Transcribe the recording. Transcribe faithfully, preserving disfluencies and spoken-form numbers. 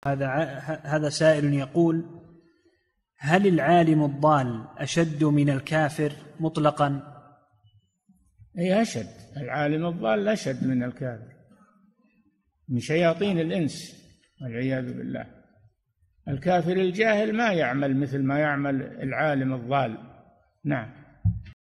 هذا هذا سائل يقول: هل العالم الضال أشد من الكافر مطلقا؟ أي أشد، العالم الضال أشد من الكافر، من شياطين الإنس والعياذ بالله. الكافر الجاهل ما يعمل مثل ما يعمل العالم الضال. نعم.